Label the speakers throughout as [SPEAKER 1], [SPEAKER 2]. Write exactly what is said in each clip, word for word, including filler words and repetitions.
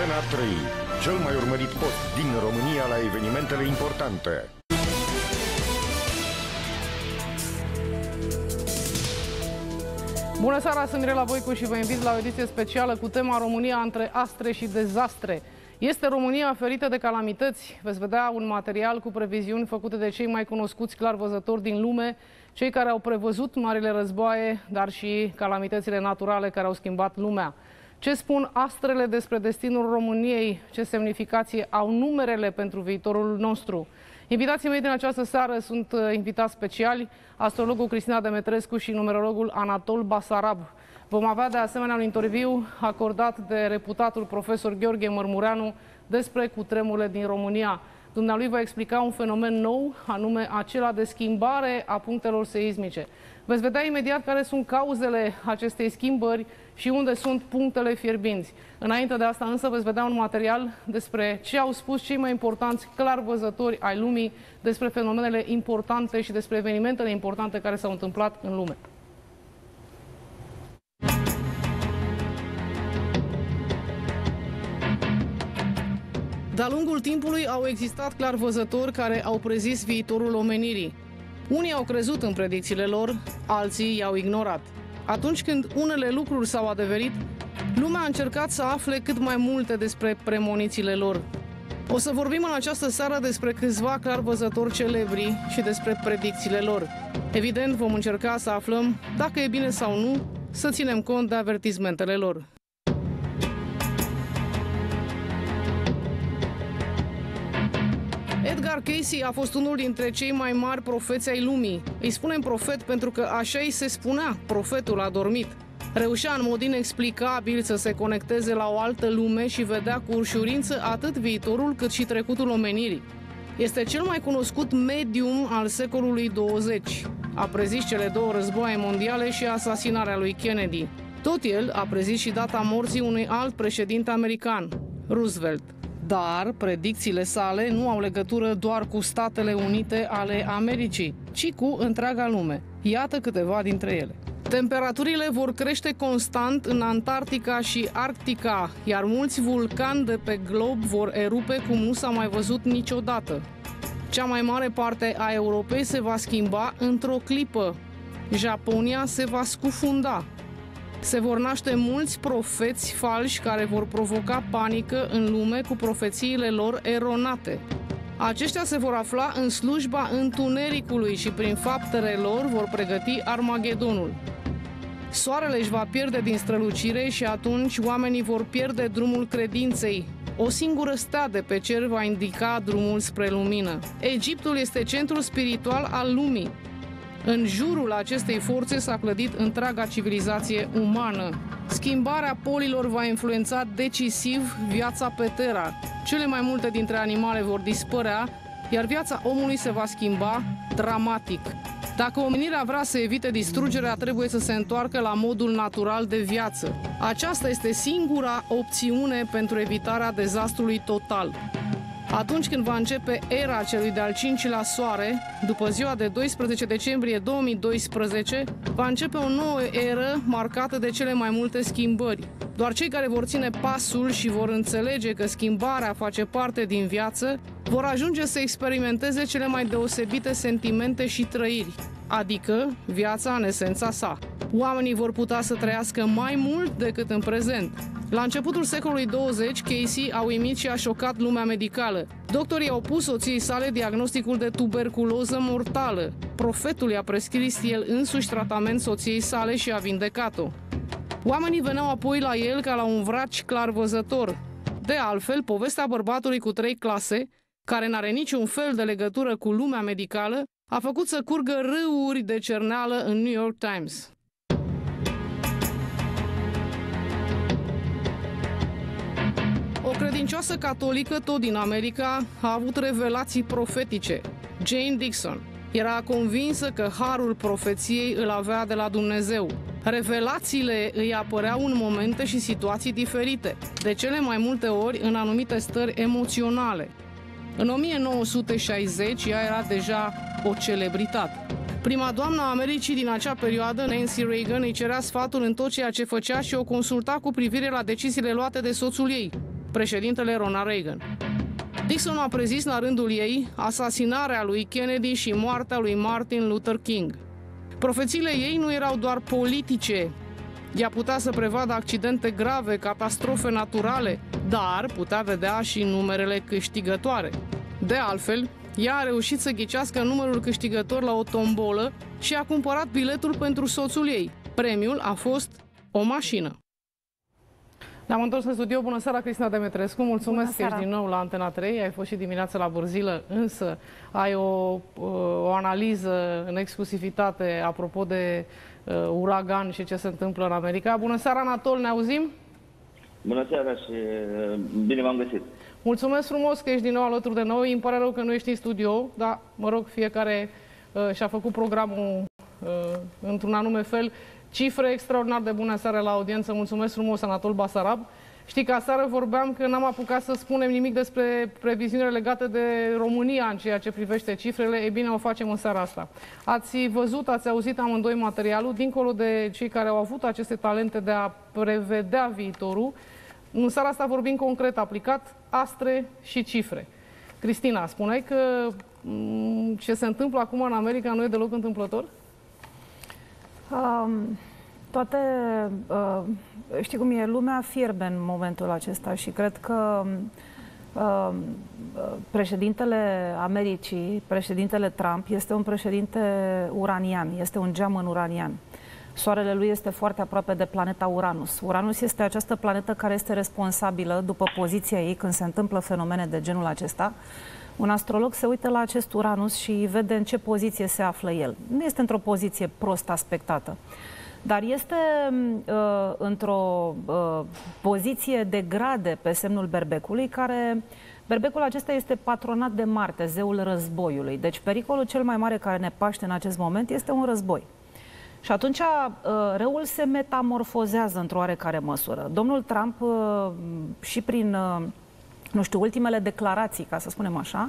[SPEAKER 1] Arena trei, cel mai urmărit post din România la evenimentele importante.
[SPEAKER 2] Bună seara, sunt Mirela Voicu și vă invit la o ediție specială cu tema România între astre și dezastre. Este România ferită de calamități? Veți vedea un material cu previziuni făcute de cei mai cunoscuți clarvăzători din lume, cei care au prevăzut marile războaie, dar și calamitățile naturale care au schimbat lumea. Ce spun astrele despre destinul României? Ce semnificație au numerele pentru viitorul nostru? Invitații mei din această seară sunt invitați speciali, astrologul Cristina Demetrescu și numerologul Anatol Basarab. Vom avea de asemenea un interviu acordat de reputatul profesor Gheorghe Mărmureanu despre cutremurile din România. Dumnealui va explica un fenomen nou, anume acela de schimbare a punctelor seismice. Veți vedea imediat care sunt cauzele acestei schimbări și unde sunt punctele fierbinți. Înainte de asta însă veți vedea un material despre ce au spus cei mai importanți clarvăzători ai lumii, despre fenomenele importante și despre evenimentele importante care s-au întâmplat în lume. De-a lungul timpului au existat clarvăzători care au prezis viitorul omenirii. Unii au crezut în predicțiile lor, alții i-au ignorat. Atunci când unele lucruri s-au adeverit, lumea a încercat să afle cât mai multe despre premonițiile lor. O să vorbim în această seară despre câțiva clarvăzători celebri și despre predicțiile lor. Evident, vom încerca să aflăm dacă e bine sau nu să ținem cont de avertismentele lor. Edgar Cayce a fost unul dintre cei mai mari profeți ai lumii. Îi spunem profet pentru că așa îi se spunea, profetul a dormit. Reușea în mod inexplicabil să se conecteze la o altă lume și vedea cu ușurință atât viitorul cât și trecutul omenirii. Este cel mai cunoscut medium al secolului douăzeci. A prezis cele două războaie mondiale și asasinarea lui Kennedy. Tot el a prezis și data morții unui alt președinte american, Roosevelt. Dar predicțiile sale nu au legătură doar cu Statele Unite ale Americii, ci cu întreaga lume. Iată câteva dintre ele. Temperaturile vor crește constant în Antarctica și Arctica, iar mulți vulcani de pe glob vor erupe cum nu s-a mai văzut niciodată. Cea mai mare parte a Europei se va schimba într-o clipă. Japonia se va scufunda. Se vor naște mulți profeți falși care vor provoca panică în lume cu profețiile lor eronate. Aceștia se vor afla în slujba întunericului și prin faptele lor vor pregăti Armagedonul. Soarele își va pierde din strălucire și atunci oamenii vor pierde drumul credinței. O singură stea de pe cer va indica drumul spre lumină. Egiptul este centrul spiritual al lumii. În jurul acestei forțe s-a clădit întreaga civilizație umană. Schimbarea polilor va influența decisiv viața pe Terra. Cele mai multe dintre animale vor dispărea, iar viața omului se va schimba dramatic. Dacă omenirea vrea să evite distrugerea, trebuie să se întoarcă la modul natural de viață. Aceasta este singura opțiune pentru evitarea dezastrului total. Atunci când va începe era celui de-al cincilea soare, după ziua de doisprezece decembrie două mii doisprezece, va începe o nouă eră marcată de cele mai multe schimbări. Doar cei care vor ține pasul și vor înțelege că schimbarea face parte din viață, vor ajunge să experimenteze cele mai deosebite sentimente și trăiri, adică viața în esența sa. Oamenii vor putea să trăiască mai mult decât în prezent. La începutul secolului douăzeci, Cayce a uimit și a șocat lumea medicală. Doctorii au pus soției sale diagnosticul de tuberculoză mortală. Profetul i-a prescris el însuși tratament soției sale și a vindecat-o. Oamenii veneau apoi la el ca la un vraci clarvăzător. De altfel, povestea bărbatului cu trei clase, care n-are niciun fel de legătură cu lumea medicală, a făcut să curgă râuri de cerneală în New York Times. O credincioasă catolică, tot din America, a avut revelații profetice. Jane Dixon era convinsă că harul profeției îl avea de la Dumnezeu. Revelațiile îi apăreau în momente și situații diferite, de cele mai multe ori în anumite stări emoționale. În o mie nouă sute șaizeci, ea era deja o celebritate. Prima doamnă a Americii din acea perioadă, Nancy Reagan, îi cerea sfatul în tot ceea ce făcea și o consulta cu privire la deciziile luate de soțul ei. președintele Ronald Reagan. Dixon a prezis la rândul ei asasinarea lui Kennedy și moartea lui Martin Luther King. Profețiile ei nu erau doar politice. Ea putea să prevadă accidente grave, catastrofe naturale, dar putea vedea și numerele câștigătoare. De altfel, ea a reușit să ghicească numărul câștigător la o tombolă și a cumpărat biletul pentru soțul ei. Premiul a fost o mașină. Ne-am întors în studio. Bună seara, Cristina Demetrescu. Mulțumesc că ești din nou la Antena trei. Ai fost și dimineața la Bârzilă, însă ai o, o analiză în exclusivitate apropo de uh, uragan și ce se întâmplă în America. Bună seara, Anatol, ne auzim?
[SPEAKER 3] Bună seara și bine v-am găsit.
[SPEAKER 2] Mulțumesc frumos că ești din nou alături de noi. Îmi pare rău că nu ești în studio, dar, mă rog, fiecare uh, și-a făcut programul uh, într-un anume fel. Cifre extraordinar de bune seara la audiență. Mulțumesc frumos, Anatol Basarab. Știi că aseară vorbeam că n-am apucat să spunem nimic despre previziunile legate de România în ceea ce privește cifrele. E bine, o facem în seara asta. Ați văzut, ați auzit amândoi materialul, dincolo de cei care au avut aceste talente de a prevedea viitorul. În seara asta vorbim concret, aplicat, astre și cifre. Cristina, spuneai că ce se întâmplă acum în America nu e deloc întâmplător?
[SPEAKER 4] Um, toate, uh, știi cum e, lumea fierbe în momentul acesta și cred că uh, președintele Americii, președintele Trump, este un președinte uranian, este un geamăn uranian. Soarele lui este foarte aproape de planeta Uranus. Uranus este această planetă care este responsabilă, după poziția ei, când se întâmplă fenomene de genul acesta. Un astrolog se uită la acest Uranus și vede în ce poziție se află el. Nu este într-o poziție prost aspectată, dar este uh, într-o uh, poziție de grade pe semnul Berbecului, care... Berbecul acesta este patronat de Marte, zeul războiului. Deci pericolul cel mai mare care ne paște în acest moment este un război. Și atunci răul se metamorfozează într-o oarecare măsură. Domnul Trump și prin, nu știu, ultimele declarații, ca să spunem așa,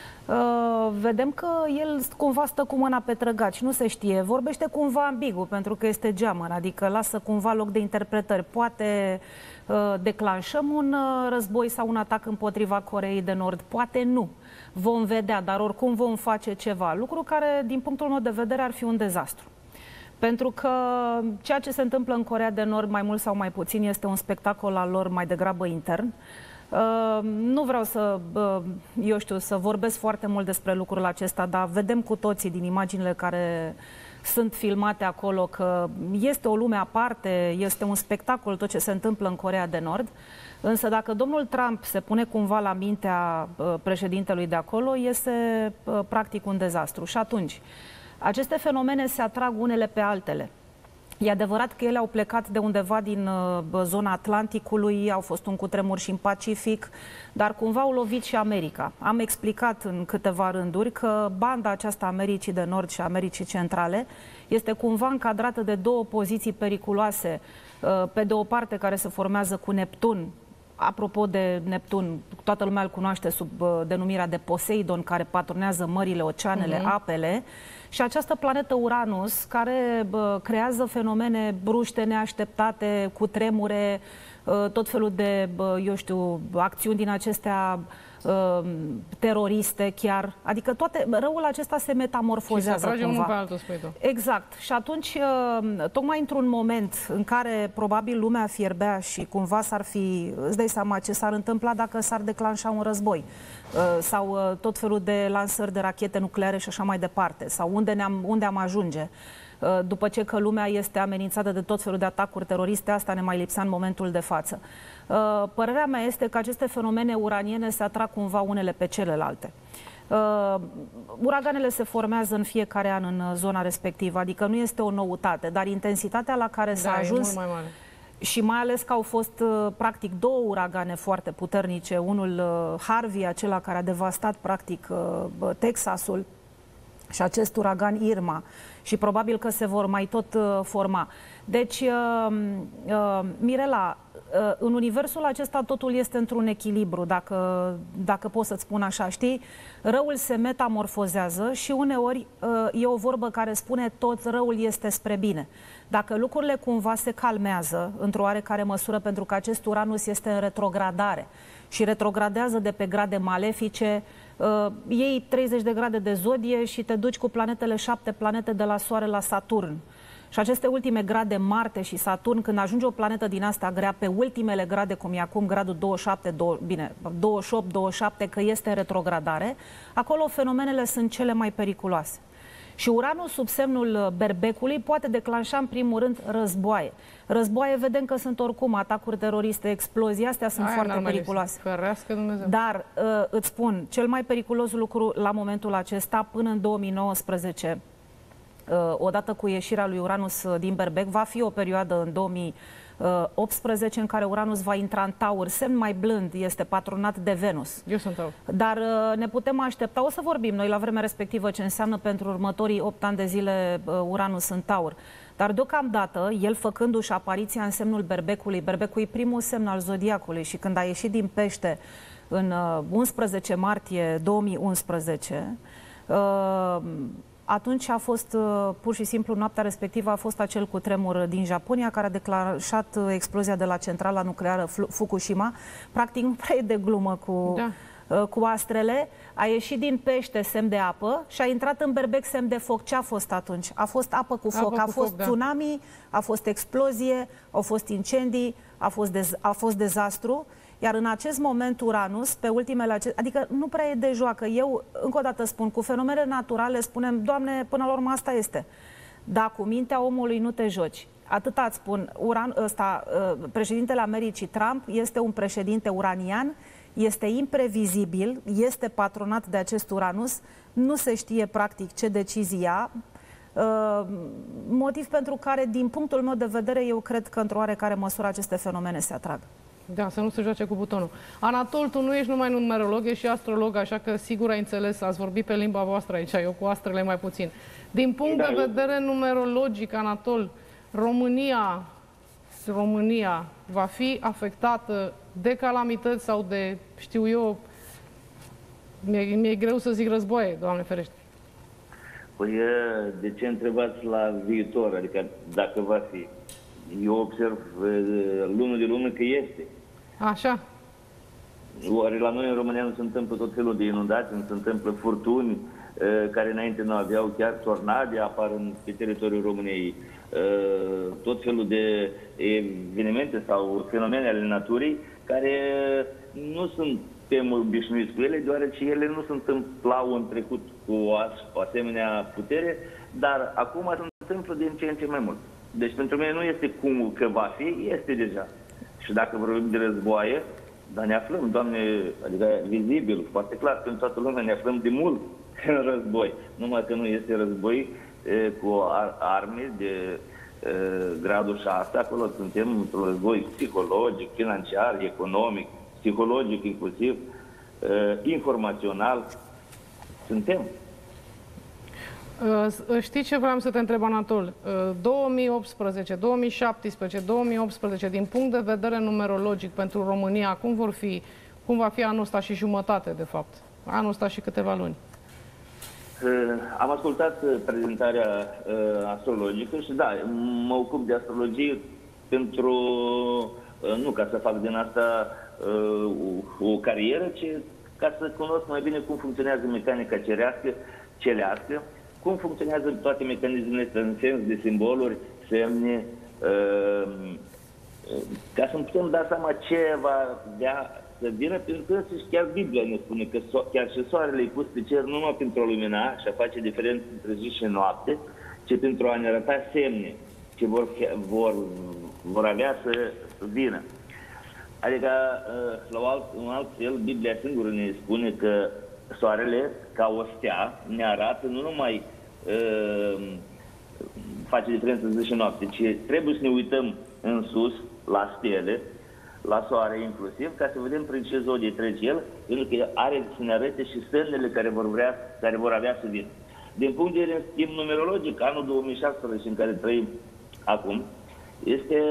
[SPEAKER 4] vedem că el cumva stă cu mâna pe trăgaci, nu se știe, vorbește cumva ambigu, pentru că este geamăn, adică lasă cumva loc de interpretări. Poate declanșăm un război sau un atac împotriva Coreei de Nord, poate nu. Vom vedea, dar oricum vom face ceva, lucru care, din punctul meu de vedere, ar fi un dezastru. Pentru că ceea ce se întâmplă în Coreea de Nord, mai mult sau mai puțin, este un spectacol al lor mai degrabă intern. Uh, nu vreau să, uh, eu știu, să vorbesc foarte mult despre lucrul acesta, dar vedem cu toții din imaginile care sunt filmate acolo că este o lume aparte, este un spectacol tot ce se întâmplă în Coreea de Nord. Însă dacă domnul Trump se pune cumva la mintea uh, președintelui de acolo, este uh, practic un dezastru. Și atunci, aceste fenomene se atrag unele pe altele. E adevărat că ele au plecat de undeva din uh, zona Atlanticului, au fost un cutremur și în Pacific, dar cumva au lovit și America. Am explicat în câteva rânduri că banda aceasta Americii de Nord și Americii Centrale este cumva încadrată de două poziții periculoase. Uh, pe de o parte, care se formează cu Neptun. Apropo de Neptun, toată lumea îl cunoaște sub uh, denumirea de Poseidon, care patronează mările, oceanele, uh-huh. apele. Și această planetă Uranus, care uh, creează fenomene bruște, neașteptate, cu tremure, uh, tot felul de, uh, eu știu, acțiuni din acestea uh, teroriste chiar. Adică toate, răul acesta se metamorfozează. Și se
[SPEAKER 2] atrage unul pe altul, spui tu.
[SPEAKER 4] Exact. Și atunci, uh, tocmai într-un moment în care probabil lumea fierbea și cumva s-ar fi, îți dai seama ce s-ar întâmpla dacă s-ar declanșa un război. Sau tot felul de lansări de rachete nucleare și așa mai departe, sau unde, ne-am, unde am ajunge. După ce că lumea este amenințată de tot felul de atacuri teroriste, asta ne mai lipsea în momentul de față. Părerea mea este că aceste fenomene uraniene se atrag cumva unele pe celelalte. Uraganele se formează în fiecare an în zona respectivă, adică nu este o noutate, dar intensitatea la care s-a ajuns...
[SPEAKER 2] E mult mai mare.
[SPEAKER 4] Și mai ales că au fost, practic, două uragane foarte puternice. Unul, Harvey, acela care a devastat, practic, Texasul, și acest uragan Irma. și probabil că se vor mai tot uh, forma. Deci, uh, uh, Mirela, uh, în universul acesta totul este într-un echilibru, dacă, dacă pot să-ți spun așa, știi? Răul se metamorfozează și uneori uh, e o vorbă care spune tot răul este spre bine. Dacă lucrurile cumva se calmează într-o oarecare măsură, pentru că acest Uranus este în retrogradare și retrogradează de pe grade malefice, uh, iei treizeci de grade de zodie și te duci cu planetele, șapte planete de la Soare la Saturn. Și aceste ultime grade, Marte și Saturn, când ajunge o planetă din asta grea pe ultimele grade, cum e acum gradul douăzeci și șapte, bine, douăzeci și opt douăzeci și șapte, că este în retrogradare, acolo fenomenele sunt cele mai periculoase. Și Uranus sub semnul Berbecului poate declanșa în primul rând războaie. Războaie vedem că sunt oricum atacuri teroriste, explozii, astea sunt
[SPEAKER 2] Aia
[SPEAKER 4] foarte periculoase.
[SPEAKER 2] Ferească Dumnezeu.
[SPEAKER 4] Dar uh, îți spun, cel mai periculos lucru la momentul acesta, până în două mii nouăsprezece, uh, odată cu ieșirea lui Uranus din Berbec, va fi o perioadă în două mii optsprezece în care Uranus va intra în Taur, semn mai blând, este patronat de Venus.
[SPEAKER 2] Eu sunt Taur.
[SPEAKER 4] Dar uh, ne putem aștepta, o să vorbim noi la vremea respectivă ce înseamnă pentru următorii opt ani de zile uh, Uranus în Taur. Dar deocamdată, el făcându-și apariția în semnul Berbecului, Berbecul e primul semn al zodiacului și când a ieșit din Pește în uh, unsprezece martie două mii unsprezece, uh, atunci a fost, pur și simplu, noaptea respectivă a fost acel cutremur din Japonia care a declanșat explozia de la centrala nucleară Fukushima. Practic nu prea e de glumă cu, da. cu astrele. A ieșit din Pește semn de apă și a intrat în Berbec semn de foc. Ce a fost atunci? A fost apă cu foc. Apă cu a fost foc, tsunami, da. A fost explozie, au fost incendii, a fost, dez, a fost dezastru. Iar în acest moment Uranus, pe ultimele acest... adică nu prea e de joacă. Eu, încă o dată spun, cu fenomenele naturale spunem, Doamne, până la urmă asta este. Dar cu mintea omului nu te joci. Atâta îți spun, Uran, ăsta, președintele Americii, Trump, este un președinte uranian, este imprevizibil, este patronat de acest Uranus, nu se știe practic ce decizii ia, motiv pentru care, din punctul meu de vedere, eu cred că într-o oarecare măsură aceste fenomene se atrag.
[SPEAKER 2] Da, să nu se joace cu butonul. Anatol, tu nu ești numai numerolog, ești și astrolog, așa că sigur ai înțeles, ați vorbit pe limba voastră aici, eu cu astrele mai puțin. Din punct da, de vedere eu... numerologic, Anatol, România, România va fi afectată de calamități sau de, știu eu, mi-e mi-e greu să zic războaie, Doamne ferește.
[SPEAKER 3] Păi, de ce întrebați la viitor, adică dacă va fi? Eu observ lună de lună că este.
[SPEAKER 2] Așa.
[SPEAKER 3] Oare la noi în România nu se întâmplă tot felul de inundații, nu se întâmplă furtuni care înainte nu aveau, chiar tornade apar în, pe teritoriul României, tot felul de evenimente sau fenomene ale naturii care nu suntem obișnuiți cu ele, deoarece ele nu se întâmplau în trecut cu o, o asemenea putere, dar acum se întâmplă din ce în ce mai mult. Deci pentru mine nu este cum că va fi, este deja. Și dacă vorbim de războaie, dar ne aflăm, Doamne, adică vizibil, foarte clar, pentru toată lumea ne aflăm de mult în război. Numai că nu este război e, cu ar arme de e, gradul șase, acolo suntem într-un război psihologic, financiar, economic, psihologic inclusiv, e, informațional. Suntem.
[SPEAKER 2] Știi ce vreau să te întreb, Anatol? două mii optsprezece, două mii șaptesprezece, două mii optsprezece, din punct de vedere numerologic pentru România, cum vor fi, cum va fi anul ăsta și jumătate, de fapt? Anul ăsta și câteva luni.
[SPEAKER 3] Am ascultat prezentarea astrologică și da, mă ocup de astrologie pentru, nu ca să fac din asta o carieră, ci ca să cunosc mai bine cum funcționează mecanica cerească, celească, cum funcționează toate mecanismele astea în sens de simboluri, semne, uh, ca să putem da seama ce va dea să vină, pentru că chiar Biblia ne spune că so chiar și soarele e pus pe cer numai pentru a lumina și a face diferență între zi și noapte, ci pentru a ne arăta semne ce vor, vor, vor avea să vină. Adică, la un alt, un alt fel, Biblia singură ne spune că soarele, ca o stea, ne arată, nu numai uh, face diferență zi și noapte, ci trebuie să ne uităm în sus, la stele, la soare inclusiv, ca să vedem prin ce zodie trece el, pentru că are să ne arate și semnele care vor, vrea, care vor avea să vină. din punct de vedere schimb numerologic, anul două mii șaptesprezece în care trăim acum, este,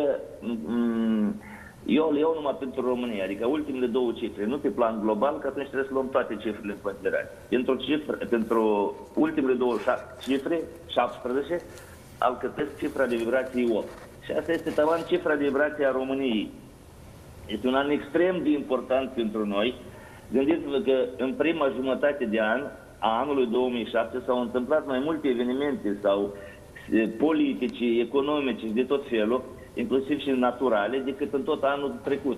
[SPEAKER 3] eu le iau numai pentru România, adică ultimele două cifre, nu pe plan global, că atunci trebuie să luăm toate cifrele în considerare. Pentru, cifre, pentru ultimele două cifre, șaptesprezece, alcătuiesc cifra de vibrație opt. Și asta este tavan cifra de vibrație a României. Este un an extrem de important pentru noi. Gândiți-vă că în prima jumătate de an, a anului două mii șapte, s-au întâmplat mai multe evenimente sau politice, economice și de tot felul, inclusiv și naturale, decât în tot anul trecut.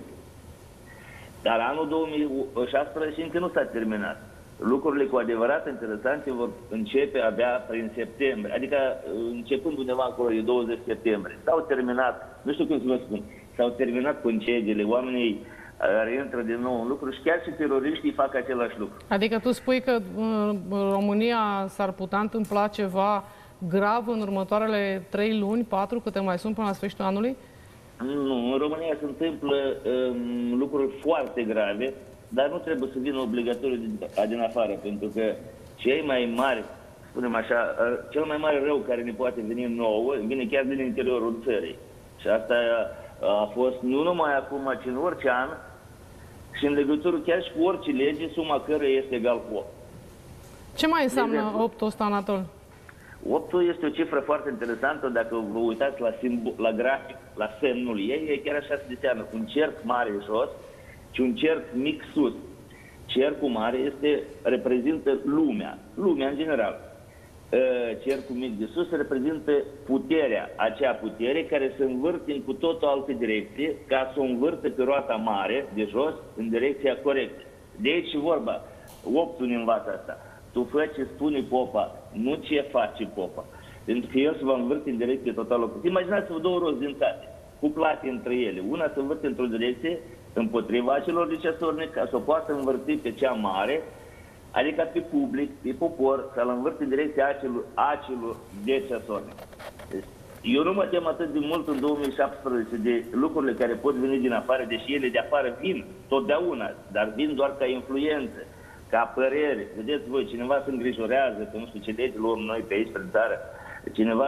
[SPEAKER 3] Dar anul două mii șaptesprezece încă nu s-a terminat. Lucrurile cu adevărat interesante vor începe abia prin septembrie, adică începând undeva acolo de douăzeci septembrie. S-au terminat, nu știu cum să vă spun, s-au terminat concediile, oamenii reintră din nou în lucru și chiar și teroriștii fac același lucru.
[SPEAKER 2] Adică tu spui că în România s-ar putea întâmpla ceva grav în următoarele trei luni, patru, câte mai sunt până la sfârșitul anului?
[SPEAKER 3] Nu, în România se întâmplă um, lucruri foarte grave, dar nu trebuie să vină obligatoriu din, din afară, pentru că cei mai mari, spunem așa, cel mai mare rău care ne poate veni nouă, vine chiar din interiorul țării. Și asta a fost nu numai acum, ci în orice an și în legătură chiar și cu orice lege, suma căruia este egal cu opt.
[SPEAKER 2] Ce mai înseamnă optul ăsta, Anatol?
[SPEAKER 3] optul este o cifră foarte interesantă, dacă vă uitați la, simbol, la grafic, la semnul ei, e chiar așa se deseamnă, un cerc mare jos și un cerc mic sus. Cercul mare este, reprezintă lumea, lumea în general. Cercul mic de sus reprezintă puterea, acea putere care se învârte în cu tot o altă direcție, ca să o învârte pe roata mare, de jos, în direcția corectă. De aici vorba, optul ne învață asta. Tu fă ce spune popa, nu ce face popa. Pentru că el se va învârte în direcție total opusă. Imaginați-vă două roți dințate, cuplate între ele. Una se învârte într-o direcție împotriva acelor decesornici, ca să o poată învârti pe cea mare, adică pe public, pe popor, să-l învârte în direcția acelor, acelor decesornici. Eu nu mă tem atât de mult în două mii șaptesprezece de lucrurile care pot veni din afară, deși ele de afară vin totdeauna, dar vin doar ca influență, ca părere. Vedeți voi, cineva se îngrijorează, că nu știu ce legi luăm noi pe aici, prin țară, cineva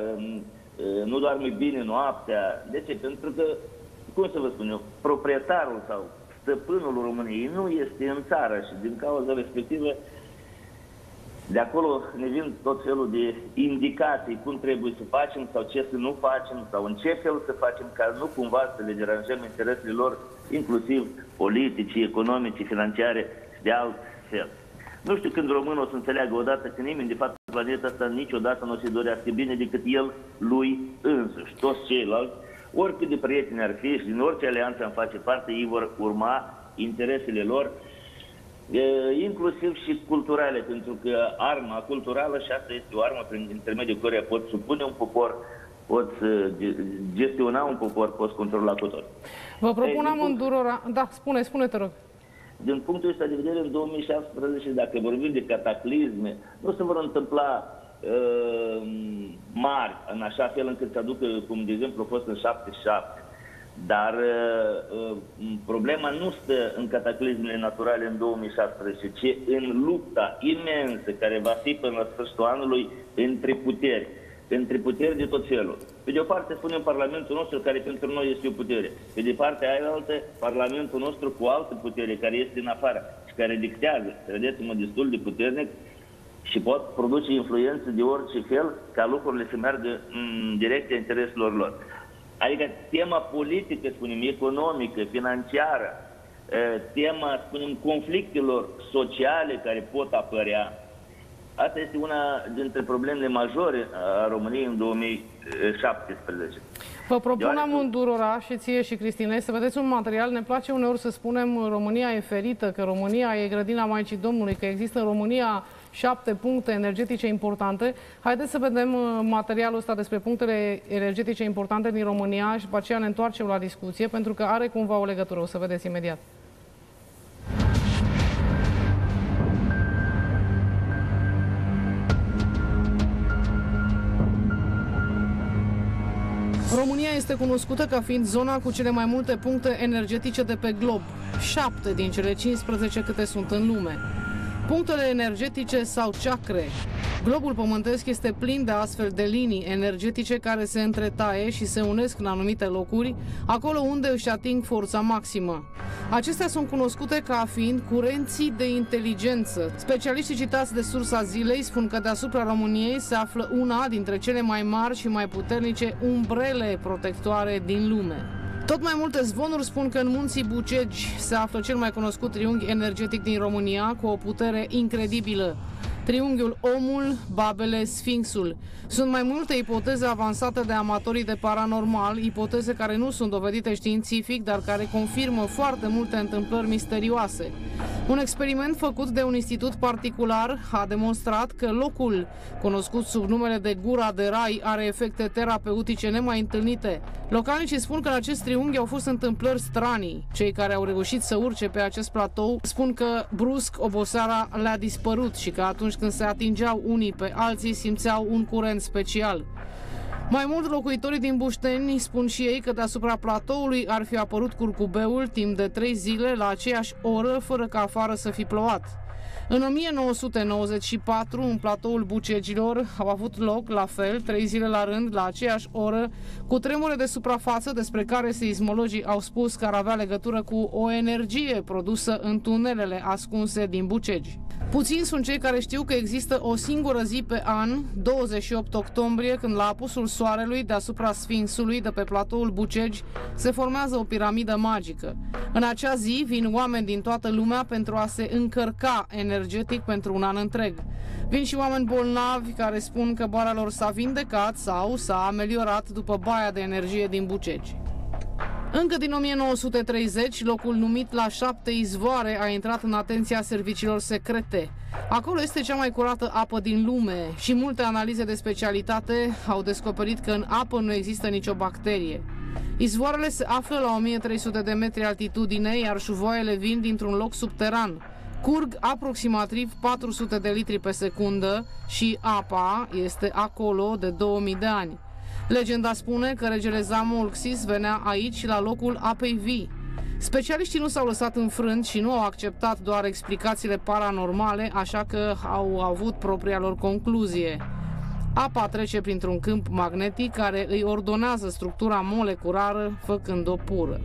[SPEAKER 3] nu doarme bine noaptea. De ce? Pentru că, cum să vă spun eu, proprietarul sau stăpânul României nu este în țară și din cauza respectivă de acolo ne vin tot felul de indicații cum trebuie să facem sau ce să nu facem sau în ce fel să facem ca nu cumva să le deranjăm interesele lor, inclusiv politici, economice, financiare și de alt fel. Nu știu când românul o să înțeleagă odată că nimeni de fapt pe planeta asta niciodată nu o să-i dorească bine decât el lui însuși. Toți ceilalți, oricât de prieteni ar fi și din orice alianță am face parte, ei vor urma interesele lor, inclusiv și culturale, pentru că arma culturală, și asta este o armă prin intermediul căreia poți supune un popor, poți gestiona un popor, poți controla cu tot.
[SPEAKER 2] Vă propun amândurora... Da, spune, spune, te rog.
[SPEAKER 3] Din punctul ăsta de vedere, în două mii șaptesprezece, dacă vorbim de cataclisme, nu se vor întâmpla uh, mari, în așa fel încât să aducă, cum de exemplu a fost în șaptezeci și șapte. Dar uh, problema nu stă în cataclismele naturale în două mii șaptesprezece, ci în lupta imensă care va fi până la sfârșitul anului între puteri, între puteri de tot felul. Pe de o parte spunem Parlamentul nostru, care pentru noi este o putere. Pe de partea aia altă, Parlamentul nostru cu altă putere, care este în afară și care dictează, credeți-mă, destul de puternic și pot produce influență de orice fel ca lucrurile să meargă în direcția intereselor lor. Adică tema politică, spunem, economică, financiară, tema, spunem, conflictelor sociale care pot apărea, asta este una dintre problemele majore a României în două mii șaptesprezece.
[SPEAKER 2] Vă propun amândurora, și ție și Cristinei, să vedeți un material. Ne place uneori să spunem România e ferită, că România e grădina Maicii Domnului, că există în România șapte puncte energetice importante. Haideți să vedem materialul ăsta despre punctele energetice importante din România și după aceea ne întoarcem la discuție, pentru că are cumva o legătură. O să vedeți imediat. România este cunoscută ca fiind zona cu cele mai multe puncte energetice de pe glob, șapte din cele cincisprezece câte sunt în lume. Punctele energetice sau chakre Globul pământesc este plin de astfel de linii energetice care se întretaie și se unesc în anumite locuri, acolo unde își ating forța maximă. Acestea sunt cunoscute ca fiind curenții de inteligență. Specialiștii citați de Sursa Zilei spun că deasupra României se află una dintre cele mai mari și mai puternice umbrele protectoare din lume. Tot mai multe zvonuri spun că în munții Bucegi se află cel mai cunoscut triunghi energetic din România, cu o putere incredibilă. Triunghiul Omul, Babele, Sfinxul. Sunt mai multe ipoteze avansate de amatorii de paranormal, ipoteze care nu sunt dovedite științific, dar care confirmă foarte multe întâmplări misterioase. Un experiment făcut de un institut particular a demonstrat că locul, cunoscut sub numele de Gura de Rai, are efecte terapeutice nemai întâlnite. Localnicii spun că în acest triunghi au fost întâmplări stranii. Cei care au reușit să urce pe acest platou spun că brusc oboseala le-a dispărut și că atunci când se atingeau unii pe alții simțeau un curent special. Mai mult, locuitorii din Bușteni spun și ei că deasupra platoului ar fi apărut curcubeul timp de trei zile la aceeași oră, fără ca afară să fi plouat. În o mie nouă sute nouăzeci și patru, în platoul Bucegilor au avut loc, la fel, trei zile la rând, la aceeași oră, cu tremure de suprafață despre care seismologii au spus că ar avea legătură cu o energie produsă în tunelele ascunse din Bucegi. Puțini sunt cei care știu că există o singură zi pe an, douăzeci și opt octombrie, când la apusul soarelui deasupra Sfinxului de pe platoul Bucegi se formează o piramidă magică. În acea zi vin oameni din toată lumea pentru a se încărca energetic pentru un an întreg. Vin și oameni bolnavi care spun că boala lor s-a vindecat sau s-a ameliorat după baia de energie din Bucegi. Încă din o mie nouă sute treizeci, locul numit La Șapte Izvoare a intrat în atenția serviciilor secrete. Acolo este cea mai curată apă din lume și multe analize de specialitate au descoperit că în apă nu există nicio bacterie. Izvoarele se află la o mie trei sute de metri altitudine, iar șuvoaiele vin dintr-un loc subteran. Curg aproximativ patru sute de litri pe secundă și apa este acolo de două mii de ani. Legenda spune că regele Zamolxis venea aici la locul apei vii. Specialiștii nu s-au lăsat înfrânți și nu au acceptat doar explicațiile paranormale, așa că au avut propria lor concluzie. Apa trece printr-un câmp magnetic care îi ordonează structura moleculară, făcând-o pură.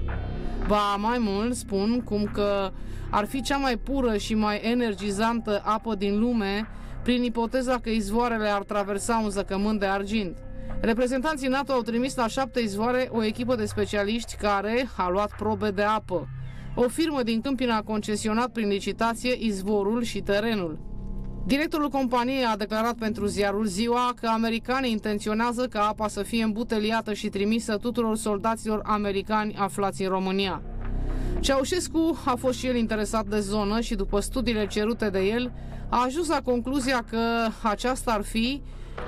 [SPEAKER 2] Ba mai mult, spun cum că ar fi cea mai pură și mai energizantă apă din lume, prin ipoteza că izvoarele ar traversa un zăcământ de argint. Reprezentanții NATO au trimis la Șapte Izvoare o echipă de specialiști care a luat probe de apă. O firmă din Câmpina a concesionat prin licitație izvorul și terenul. Directorul companiei a declarat pentru ziarul Ziua că americanii intenționează ca apa să fie îmbuteliată și trimisă tuturor soldaților americani aflați în România. Ceaușescu a fost și el interesat de zonă și după studiile cerute de el a ajuns la concluzia că aceasta ar fi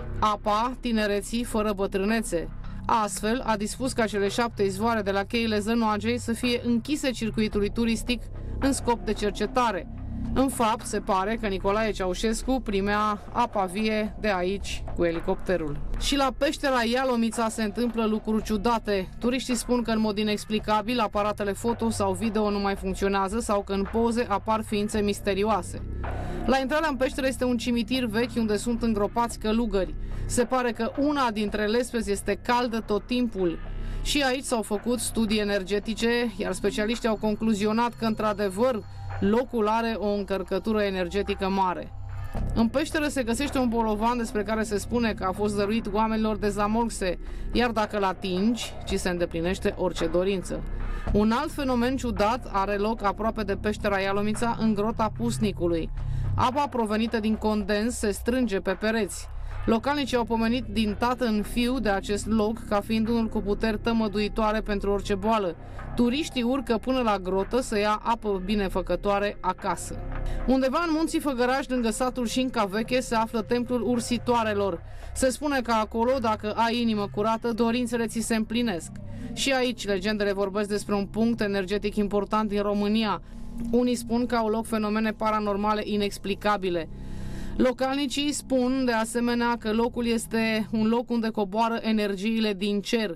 [SPEAKER 2] apa tinereții fără bătrânețe. Astfel, a dispus ca cele șapte izvoare de la cheile Zănoagei să fie închise circuitului turistic în scop de cercetare. În fapt, se pare că Nicolae Ceaușescu primea apa vie de aici cu elicopterul. Și la peștera Ialomița se întâmplă lucruri ciudate. Turiștii spun că în mod inexplicabil aparatele foto sau video nu mai funcționează sau că în poze apar ființe misterioase. La intrarea în peșteră este un cimitir vechi unde sunt îngropați călugări. Se pare că una dintre lespezi este caldă tot timpul. Și aici s-au făcut studii energetice, iar specialiștii au concluzionat că, într-adevăr, locul are o încărcătură energetică mare. În peșteră se găsește un bolovan despre care se spune că a fost dăruit oamenilor de Zamolxe, iar dacă îl atingi, ci se îndeplinește orice dorință. Un alt fenomen ciudat are loc aproape de peștera Ialomița, în grota Pusnicului. Apa provenită din condens se strânge pe pereți. Localnicii au pomenit din tată în fiu de acest loc ca fiind unul cu puteri tămăduitoare pentru orice boală. Turiștii urcă până la grotă să ia apă binefăcătoare acasă. Undeva în munții Făgăraș, lângă satul Șinca Veche, se află templul ursitoarelor. Se spune că acolo, dacă ai inimă curată, dorințele ți se împlinesc. Și aici legendele vorbesc despre un punct energetic important din România. Unii spun că au loc fenomene paranormale inexplicabile. Localnicii spun de asemenea că locul este un loc unde coboară energiile din cer.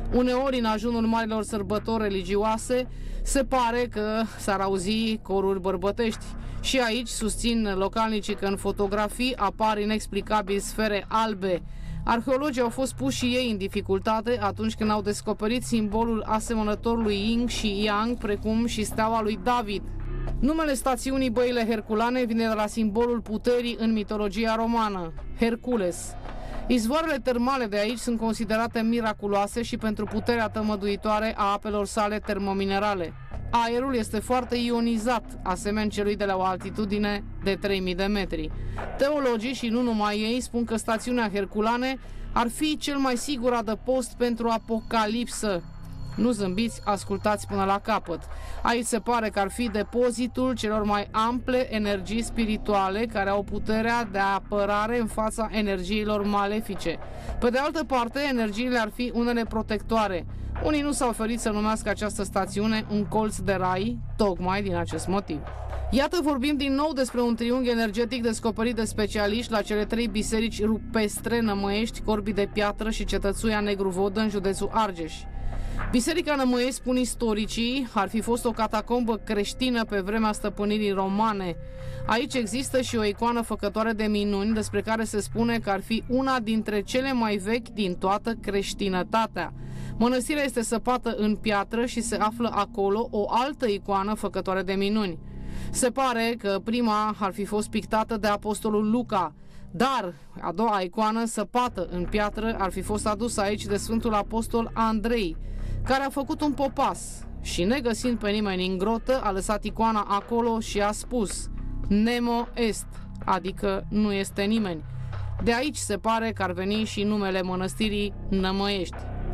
[SPEAKER 2] Uneori, în ajunul marilor sărbători religioase, se pare că s-ar auzi coruri bărbătești. Și aici susțin localnicii că în fotografii apar inexplicabil sfere albe. Arheologii au fost puși și ei în dificultate atunci când au descoperit simbolul asemănător lui Yin și Yang, precum și steaua lui David. Numele stațiunii Băile Herculane vine de la simbolul puterii în mitologia romană, Hercules. Izvoarele termale de aici sunt considerate miraculoase și pentru puterea tămăduitoare a apelor sale termominerale. Aerul este foarte ionizat, asemeni celui de la o altitudine de trei mii de metri. Teologii și nu numai ei spun că stațiunea Herculane ar fi cel mai sigur adăpost pentru apocalipsă. Nu zâmbiți, ascultați până la capăt. Aici se pare că ar fi depozitul celor mai ample energii spirituale care au puterea de apărare în fața energiilor malefice. Pe de altă parte, energiile ar fi unele protectoare. Unii nu s-au oferit să numească această stațiune un colț de rai, tocmai din acest motiv. Iată, vorbim din nou despre un triunghi energetic descoperit de specialiști la cele trei biserici rupestre Nămăiești, Corbii de Piatră și Cetățuia Negru Vodă în județul Argeș. Biserica Nămăiești, spun istoricii, ar fi fost o catacombă creștină pe vremea stăpânirii romane. Aici există și o icoană făcătoare de minuni, despre care se spune că ar fi una dintre cele mai vechi din toată creștinătatea. Mănăstirea este săpată în piatră și se află acolo o altă icoană făcătoare de minuni. Se pare că prima ar fi fost pictată de apostolul Luca, dar a doua icoană săpată în piatră ar fi fost adusă aici de Sfântul Apostol Andrei, care a făcut un popas și, negăsind pe nimeni în grotă, a lăsat icoana acolo și a spus Nemo est, adică nu este nimeni. De aici se pare că ar veni și numele mănăstirii Nămăiești.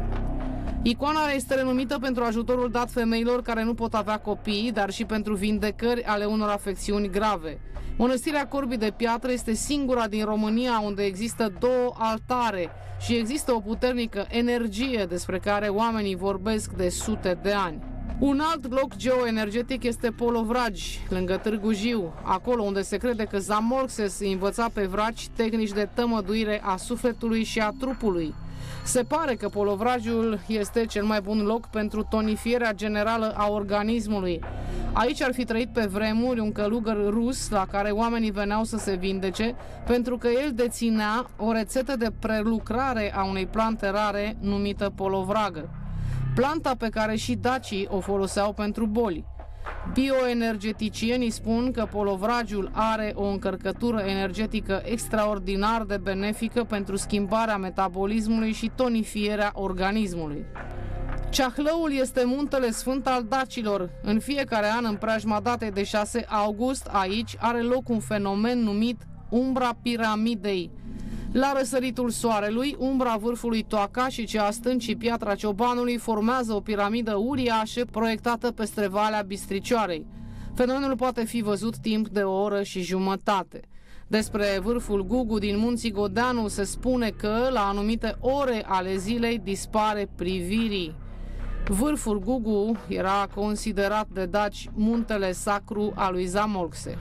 [SPEAKER 2] Icoana este renumită pentru ajutorul dat femeilor care nu pot avea copii, dar și pentru vindecări ale unor afecțiuni grave. Mănăstirea Corbii de Piatră este singura din România unde există două altare și există o puternică energie despre care oamenii vorbesc de sute de ani. Un alt loc geoenergetic este Polovragi, lângă Târgu Jiu, acolo unde se crede că Zamolxes îi învăța pe vraci tehnici de tămăduire a sufletului și a trupului. Se pare că Polovragiul este cel mai bun loc pentru tonifierea generală a organismului. Aici ar fi trăit pe vremuri un călugăr rus la care oamenii veneau să se vindece, pentru că el deținea o rețetă de prelucrare a unei plante rare numită polovragă. Planta pe care și dacii o foloseau pentru boli. Bioenergeticienii spun că polovragiul are o încărcătură energetică extraordinar de benefică pentru schimbarea metabolismului și tonifierea organismului. Ceahlăul este muntele sfânt al dacilor. În fiecare an, în preajma datei de șase august, aici are loc un fenomen numit umbra piramidei. La răsăritul soarelui, umbra vârfului Toaca și cea a stâncii Piatra Ciobanului formează o piramidă uriașă proiectată peste Valea Bistricioarei. Fenomenul poate fi văzut timp de o oră și jumătate. Despre vârful Gugu din Munții Godeanu se spune că, la anumite ore ale zilei, dispare privirii. Vârful Gugu era considerat de daci muntele sacru al lui Zamolxe.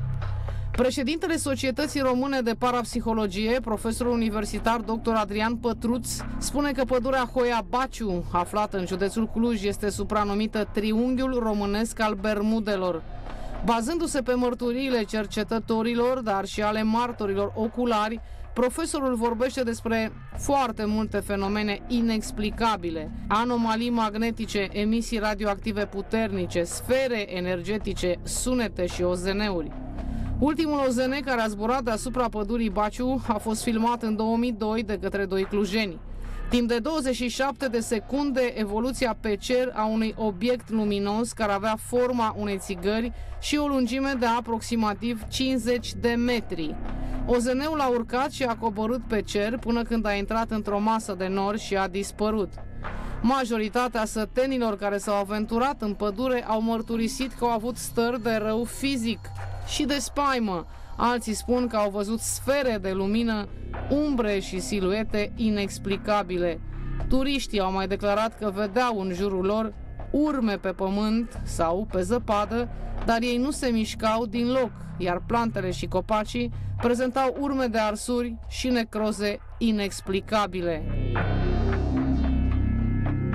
[SPEAKER 2] Președintele Societății Române de Parapsihologie, profesorul universitar doctor Adrian Pătruț, spune că pădurea Hoia Baciu, aflată în județul Cluj, este supranumită triunghiul românesc al Bermudelor. Bazându-se pe mărturiile cercetătorilor, dar și ale martorilor oculari, profesorul vorbește despre foarte multe fenomene inexplicabile, anomalii magnetice, emisii radioactive puternice, sfere energetice, sunete și O Z N-uri. Ultimul O Z N care a zburat deasupra pădurii Baciu a fost filmat în două mii doi de către doi clujeni. Timp de douăzeci și șapte de secunde, evoluția pe cer a unui obiect luminos care avea forma unei țigări și o lungime de aproximativ cincizeci de metri. O Z N-ul a urcat și a coborât pe cer până când a intrat într-o masă de nori și a dispărut. Majoritatea sătenilor care s-au aventurat în pădure au mărturisit că au avut stări de rău fizic și de spaimă. Alții spun că au văzut sfere de lumină, umbre și siluete inexplicabile. Turiștii au mai declarat că vedeau în jurul lor urme pe pământ sau pe zăpadă, dar ei nu se mișcau din loc, iar plantele și copacii prezentau urme de arsuri și necroze inexplicabile.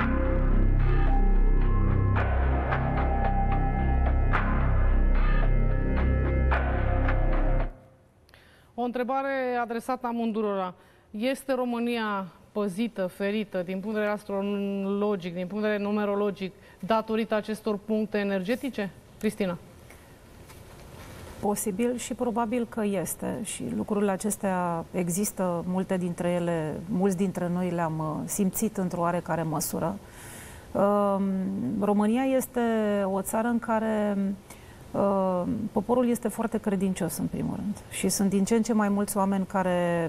[SPEAKER 2] o întrebare adresată amândurora. Este România păzită, ferită, din punct de vedere astrologic, din punct de vedere numerologic, datorită acestor puncte energetice? Cristina.
[SPEAKER 4] Posibil și probabil că este. Și lucrurile acestea există, multe dintre ele, mulți dintre noi le-am simțit într-o oarecare măsură. România este o țară în care poporul este foarte credincios, în primul rând. Și sunt din ce în ce mai mulți oameni care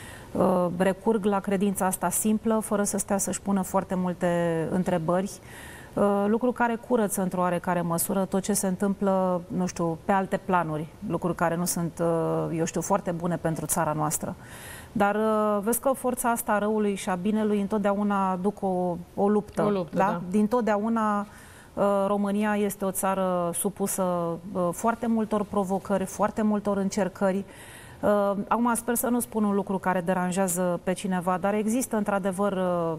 [SPEAKER 4] recurg la credința asta simplă, fără să stea să-și pună foarte multe întrebări, lucru care curăță într-o oarecare măsură tot ce se întâmplă, nu știu, pe alte planuri, lucruri care nu sunt, eu știu, foarte bune pentru țara noastră. Dar vezi că forța asta a răului și a binelui întotdeauna duc o, o luptă.
[SPEAKER 2] O luptă,
[SPEAKER 4] da?
[SPEAKER 2] da.
[SPEAKER 4] Din totdeauna România este o țară supusă foarte multor provocări, foarte multor încercări. Acum sper să nu spun un lucru care deranjează pe cineva, dar există într-adevăr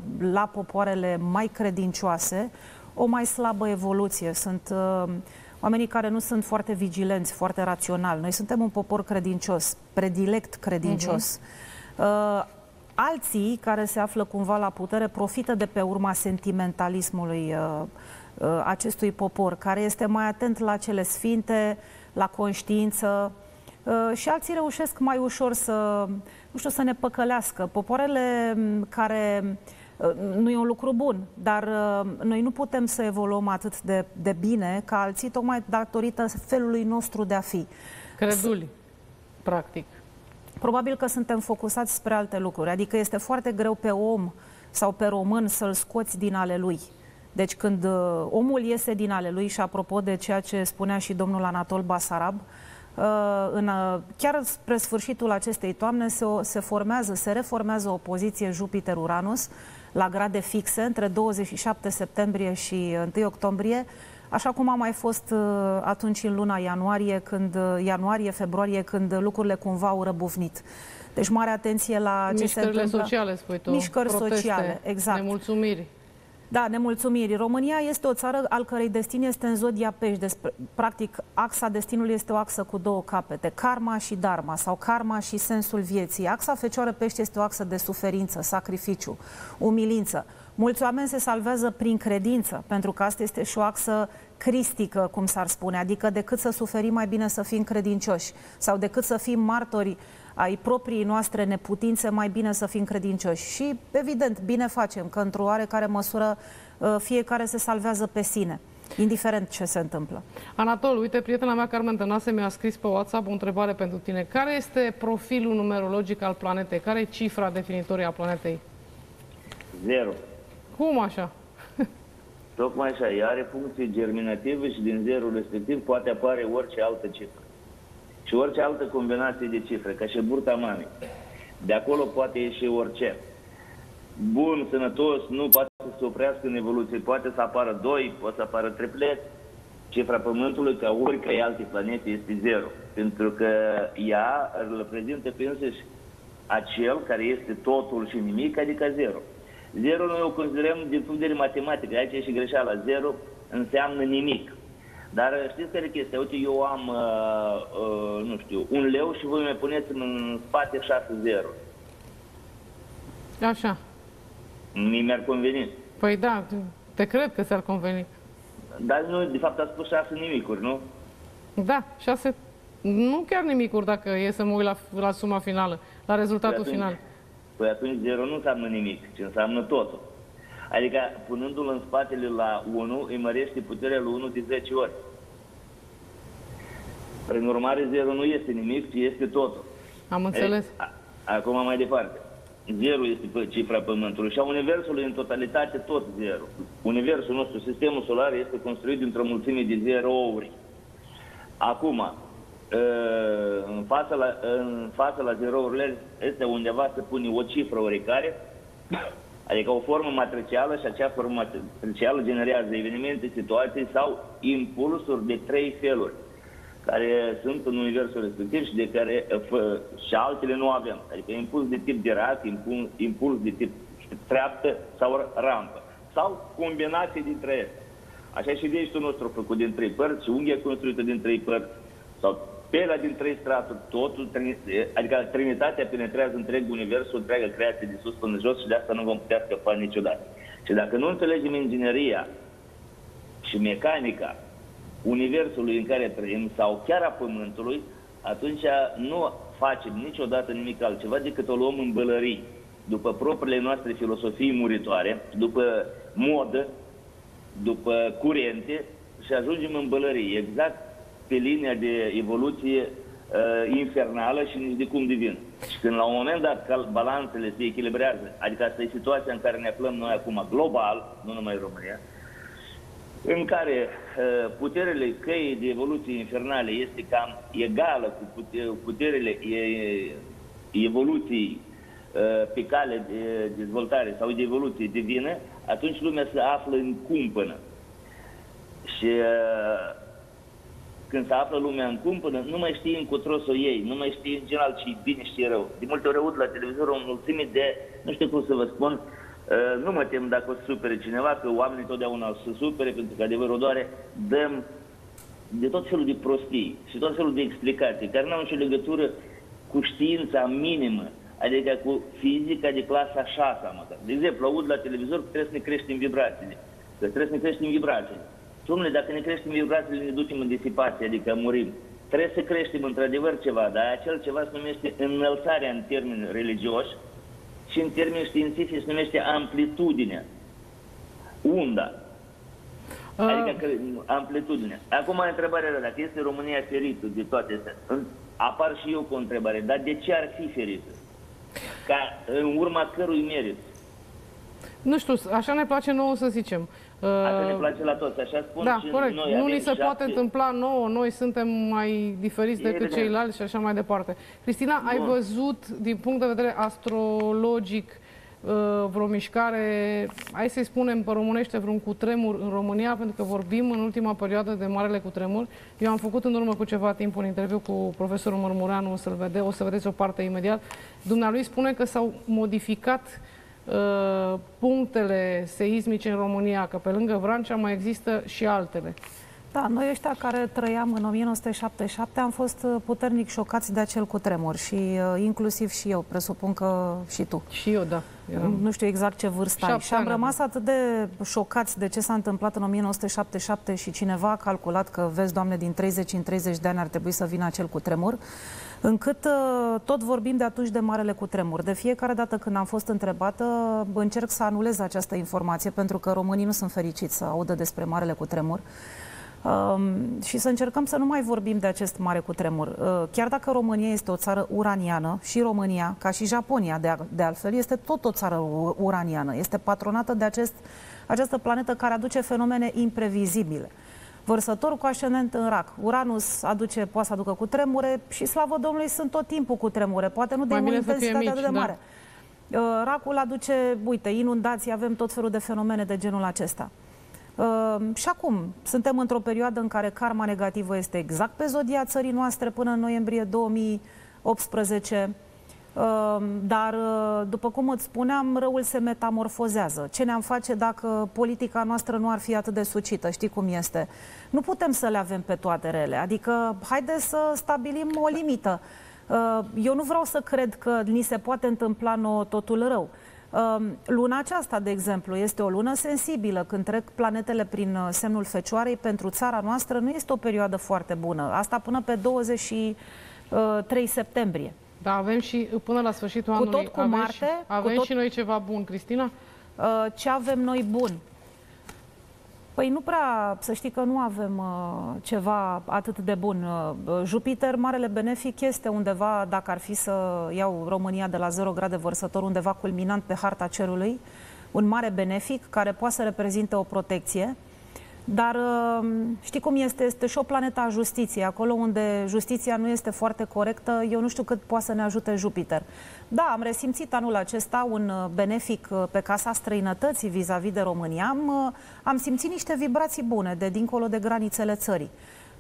[SPEAKER 4] la popoarele mai credincioase o mai slabă evoluție. Sunt oamenii care nu sunt foarte vigilenți, foarte raționali. Noi suntem un popor credincios, predilect credincios. Uh-huh. Alții care se află cumva la putere profită de pe urma sentimentalismului uh, uh, acestui popor, care este mai atent la cele sfinte, la conștiință, uh, și alții reușesc mai ușor să, nu știu, să ne păcălească. Popoarele care... Nu e un lucru bun, dar uh, noi nu putem să evoluăm atât de, de bine ca alții, tocmai datorită felului nostru de a fi.
[SPEAKER 2] Creduli, practic.
[SPEAKER 4] Probabil că suntem focusați spre alte lucruri, adică este foarte greu pe om sau pe român să-l scoți din ale lui. Deci când uh, omul iese din ale lui, și apropo de ceea ce spunea și domnul Anatol Basarab, uh, în, uh, chiar spre sfârșitul acestei toamne se, se formează, se reformează o opoziție Jupiter-Uranus la grade fixe între douăzeci și șapte septembrie și întâi octombrie, așa cum a mai fost atunci în luna ianuarie, când ianuarie-februarie, când lucrurile cumva au răbufnit. Deci mare atenție la ce se întâmplă.
[SPEAKER 2] Mișcările sociale, spui tu.
[SPEAKER 4] Mișcări
[SPEAKER 2] proteste,
[SPEAKER 4] sociale, exact.
[SPEAKER 2] Nemulțumiri.
[SPEAKER 4] Da, nemulțumiri. România este o țară al cărei destin este în zodia pești. Despre, practic, axa destinului este o axă cu două capete, karma și dharma, sau karma și sensul vieții. Axa fecioară-pești este o axă de suferință, sacrificiu, umilință. Mulți oameni se salvează prin credință, pentru că asta este și o axă cristică, cum s-ar spune, adică decât să suferim, mai bine să fim credincioși, sau decât să fim martori ai proprii noastre neputințe, mai bine să fim credincioși. Și, evident, bine facem, că într-o oarecare măsură fiecare se salvează pe sine, indiferent ce se întâmplă.
[SPEAKER 2] Anatol, uite, prietena mea Carmen Tănase mi-a scris pe WhatsApp o întrebare pentru tine. Care este profilul numerologic al planetei? Care e cifra definitorie a planetei?
[SPEAKER 3] Zero.
[SPEAKER 2] Cum așa?
[SPEAKER 3] Tocmai așa, ea are funcție germinativă și din zerul respectiv poate apare orice altă cifră. Și orice altă combinație de cifre, ca și burta mamei. De acolo poate ieși orice. Bun, sănătos, nu poate să se oprească în evoluție, poate să apară doi, poate să apară triplet. Cifra Pământului, ca oricare alte planete, este zero. Pentru că ea reprezintă pe însăși acel care este totul și nimic, adică zero. Zero noi o considerăm din punct de vedere matematic, aici e și greșeala. Zero înseamnă nimic. Dar știți care e chestia? Uite, eu am, uh, uh, nu știu, un leu și voi mi puneți în spate șase zero.
[SPEAKER 2] Așa.
[SPEAKER 3] Mi mi-ar conveni.
[SPEAKER 2] Păi da, te cred că ți-ar conveni.
[SPEAKER 3] Dar nu, de fapt a spus șase nimicuri, nu?
[SPEAKER 2] Da, șase, nu chiar nimicuri dacă e să mă uit la, la suma finală, la rezultatul
[SPEAKER 3] păi atunci,
[SPEAKER 2] final.
[SPEAKER 3] Păi atunci zero nu înseamnă nimic, ci înseamnă totul. Adică, punându-l în spatele la unu, îi mărește puterea lui unu de zece ori. Prin urmare, zero nu este nimic, ci este totul.
[SPEAKER 2] Am înțeles.
[SPEAKER 3] Ei, a, acum mai departe. Zero este cifra Pământului și a Universului în totalitate tot zero. Universul nostru, sistemul solar, este construit dintr-o mulțime de zerouri. Acum, în fața la, în fața la zerourile este undeva să pune o cifră oricare, adică o formă matricială, și acea formă matricială generează evenimente, situații sau impulsuri de trei feluri, care sunt în universul respectiv și de care și altele nu avem. Adică impuls de tip Dirac, impuls, impuls de tip treaptă sau rampă. Sau combinații dintre ele. Așa și degetul nostru făcut din trei părți și unghia construită din trei părți. Sau pe ăla din trei straturi, totul, adică Trinitatea penetrează întreg universul, întreaga creație de sus până jos și de asta nu vom putea scăpa niciodată. Și dacă nu înțelegem ingineria și mecanica universului în care trăim sau chiar a Pământului, atunci nu facem niciodată nimic altceva decât o luăm în bălării, după propriile noastre filosofii muritoare, după modă, după curente și ajungem în bălării, exact pe linia de evoluție uh, infernală și nici de cum divină. Și când la un moment dat balanțele se echilibrează, adică asta e situația în care ne aflăm noi acum global, nu numai în România, în care uh, puterile căii de evoluție infernale este cam egală cu puterile e, evoluției uh, pe cale de dezvoltare sau de evoluție divină, atunci lumea se află în cumpănă. Și uh, când se află lumea în cumpănă, nu mai știi încotro să o iei, nu mai știi în general ce e bine și ce e rău. De multe ori aud la televizor o mulțime de, nu știu cum să vă spun, uh, nu mă tem dacă o să supere cineva, că oamenii totdeauna o să supere, pentru că adevărul doare, dăm de tot felul de prostii și tot felul de explicații, care nu au nicio legătură cu știința minimă, adică cu fizica de clasa a șasea, măcar. De exemplu, aud la televizor că trebuie să ne creștem vibrațiile, că trebuie să ne creștem vibrațiile. Dom'le, dacă ne creștem vibrațiile, ne ducem în disipație, adică murim. Trebuie să creștem într-adevăr ceva, dar acel ceva se numește înălțarea în termeni religioși și în termeni științifici se numește amplitudinea, unda. Adică că, amplitudinea. Acum întrebarea era, dacă este România ferită de toate astea, apar și eu cu o întrebare, dar de ce ar fi ferită? Ca în urma cărui merit?
[SPEAKER 2] Nu știu, așa ne place nouă să zicem.
[SPEAKER 3] Asta ne place la toți, așa spun
[SPEAKER 2] da,
[SPEAKER 3] și
[SPEAKER 2] corect.
[SPEAKER 3] noi.
[SPEAKER 2] Nu ni se
[SPEAKER 3] șapte...
[SPEAKER 2] poate întâmpla nouă, noi suntem mai diferiți decât Evident. ceilalți și așa mai departe. Cristina, Bun. ai văzut, din punct de vedere astrologic, vreo mișcare, hai să-i spunem pe românește, vreun cutremur în România, pentru că vorbim în ultima perioadă de marele cutremur. Eu am făcut în urmă cu ceva timp un interviu cu profesorul Mărmureanu, o să-l vede, o să vedeți o parte imediat. Dumnealui spune că s-au modificat uh, punctele seismice în România, că pe lângă Vrancea mai există și altele.
[SPEAKER 4] Da, noi ăștia care trăiam în o mie nouă sute șaptezeci și șapte am fost puternic șocați de acel cutremur și uh, inclusiv și eu, presupun că și tu.
[SPEAKER 2] Și eu, da. Eram...
[SPEAKER 4] Nu știu exact ce vârstă ai. Și am rămas atât de șocați de ce s-a întâmplat în o mie nouă sute șaptezeci și șapte și cineva a calculat că, vezi, Doamne, din treizeci în treizeci de ani ar trebui să vină acel cutremur, încât uh, tot vorbim de atunci de marele cutremur. De fiecare dată când am fost întrebată, încerc să anulez această informație, pentru că românii nu sunt fericiți să audă despre marele cutremur. Um, și să încercăm să nu mai vorbim de acest mare cutremur. Uh, chiar dacă România este o țară uraniană, și România, ca și Japonia de, de altfel, este tot o țară uraniană. Este patronată de acest, această planetă care aduce fenomene imprevizibile. Vărsător cu ascendent în rac. Uranus aduce, poate să aducă cutremure și, slavă Domnului, sunt tot timpul cutremure. Poate nu de intensitate atât de mare. Da. Uh, racul aduce, uite, inundații, avem tot felul de fenomene de genul acesta. Uh, și acum, suntem într-o perioadă în care karma negativă este exact pe zodia țării noastre până în noiembrie două mii optsprezece, uh, dar, uh, după cum îți spuneam, răul se metamorfozează. Ce ne-am face dacă politica noastră nu ar fi atât de sucită? Știi cum este? Nu putem să le avem pe toate rele, adică haide să stabilim o limită. Uh, eu nu vreau să cred că ni se poate întâmpla nouă totul rău. Luna aceasta, de exemplu, este o lună sensibilă. Când trec planetele prin semnul Fecioarei, pentru țara noastră nu este o perioadă foarte bună. Asta până pe douăzeci și trei septembrie.
[SPEAKER 2] Da, avem și până la sfârșitul anului.
[SPEAKER 4] Cu tot cu
[SPEAKER 2] avem
[SPEAKER 4] Marte.
[SPEAKER 2] Și, avem
[SPEAKER 4] cu tot...
[SPEAKER 2] și noi ceva bun, Cristina?
[SPEAKER 4] Ce avem noi bun? Păi nu prea, să știi că nu avem uh, ceva atât de bun. Uh, Jupiter, marele benefic, este undeva, dacă ar fi să iau România de la zero grade vărsător, undeva culminant pe harta cerului, un mare benefic care poate să reprezinte o protecție. Dar uh, știi cum este? Este și o planetă a justiției. Acolo unde justiția nu este foarte corectă, eu nu știu cât poate să ne ajute Jupiter. Da, am resimțit anul acesta un benefic pe casa străinătății vis-a-vis de România. Am, am simțit niște vibrații bune de dincolo de granițele țării.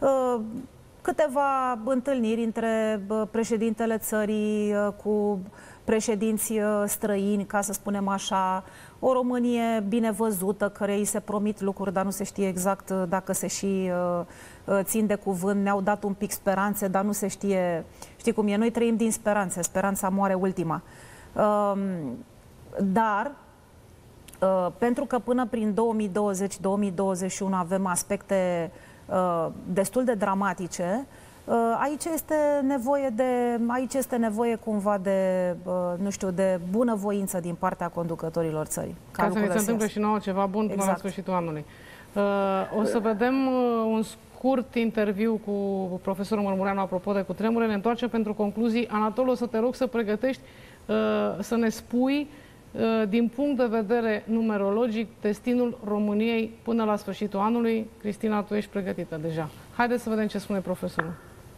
[SPEAKER 4] Câteva întâlniri între președintele țării cu președinți străini, ca să spunem așa, o Românie bine văzută, care îi se promit lucruri, dar nu se știe exact dacă se și uh, țin de cuvânt. Ne-au dat un pic speranțe, dar nu se știe. Știi cum e? Noi trăim din speranțe. Speranța moare ultima. Uh, dar, uh, pentru că până prin două mii douăzeci două mii douăzeci și unu avem aspecte uh, destul de dramatice, aici este nevoie de, aici este nevoie cumva de, nu știu, de bunăvoință din partea conducătorilor țării.
[SPEAKER 2] Ca, ca să ne se întâmple și nouă ceva bun până exact. la sfârșitul anului. O să vedem un scurt interviu cu profesorul Mărmureanu apropo de cutremure. Ne întoarcem pentru concluzii. Anatol, o să te rog să pregătești, să ne spui din punct de vedere numerologic destinul României până la sfârșitul anului. Cristina, tu ești pregătită deja. Haideți să vedem ce spune profesorul.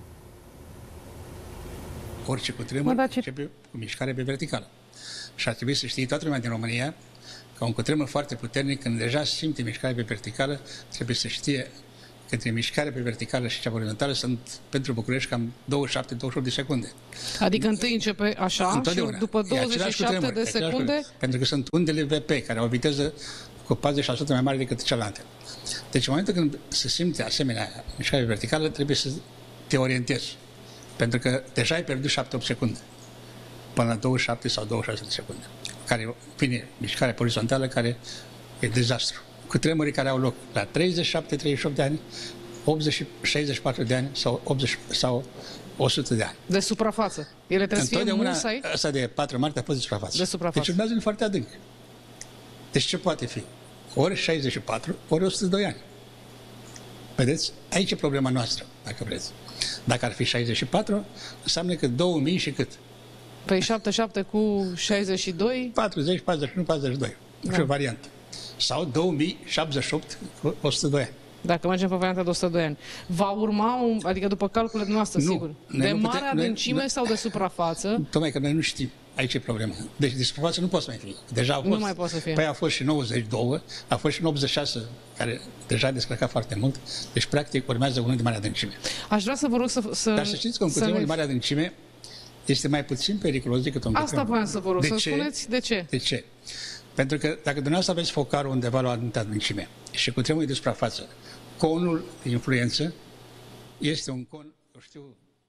[SPEAKER 5] Orice cutremur da, începe cu mișcare pe verticală. Și ar trebui să știe toată lumea din România că un cutremur foarte puternic, când deja simte mișcare pe verticală, trebuie să știe că între mișcare pe verticală și cea orizontală sunt pentru București cam douăzeci și șapte douăzeci și opt de secunde.
[SPEAKER 2] Adică întâi începe așa și după douăzeci și șapte cutremur, de secunde?
[SPEAKER 5] Pentru că sunt undele V P care au o viteză cu patruzeci la sută mai mare decât cealaltă. Deci în momentul când se simte asemenea mișcare verticală, trebuie să te orientezi. Pentru că deja ai pierdut șapte opt secunde până la douăzeci și șapte sau douăzeci și șase de secunde. Care vine mișcarea orizontală, care e dezastru. Cu tremurii care au loc la treizeci și șapte treizeci și opt de ani, optzeci șaizeci și patru de ani sau, optzeci, sau o sută de ani.
[SPEAKER 2] De suprafață. Ele trebuie să fie musai?
[SPEAKER 5] Asta de patru martie a fost de suprafață.
[SPEAKER 2] De suprafață.
[SPEAKER 5] Deci urmează foarte adânc. Deci ce poate fi? Ori șaizeci și patru, ori o sută doi ani. Vedeți? Aici e problema noastră, dacă vreți. Dacă ar fi șaizeci și patru, înseamnă că două mii și cât?
[SPEAKER 2] Păi șaptezeci și șapte cu șaizeci și doi?
[SPEAKER 5] patruzeci, patruzeci și unu, patruzeci și doi. Da. Și o variantă. Sau două mii șaptezeci și opt cu o sută doi ani.
[SPEAKER 2] Dacă mergem pe varianta de o sută doi ani. Va urma, un, adică după calculele noastre,
[SPEAKER 5] nu,
[SPEAKER 2] sigur, de mare adâncime
[SPEAKER 5] noi,
[SPEAKER 2] sau de suprafață?
[SPEAKER 5] Tocmai că noi nu știm. Aici e problema. Deci de suprafață nu poate să mai fie. Deja au fost.
[SPEAKER 2] Nu mai poate să fie.
[SPEAKER 5] Păi a fost și nouăzeci și doi, a fost și optzeci și șase, care deja a descărcat foarte mult. Deci, practic, urmează unul de mare adâncime.
[SPEAKER 2] Aș vrea să vă rog să... să
[SPEAKER 5] Dar să știți că un cutremur de mare adâncime este mai puțin periculos decât un cutremur.
[SPEAKER 2] Asta voiam să vă rog,
[SPEAKER 5] de
[SPEAKER 2] să
[SPEAKER 5] ce?
[SPEAKER 2] spuneți de ce.
[SPEAKER 5] De ce? Pentru că dacă dumneavoastră aveți focarul undeva la o anumită adâncime și cutremurul de suprafață, conul de influență este un con, eu știu...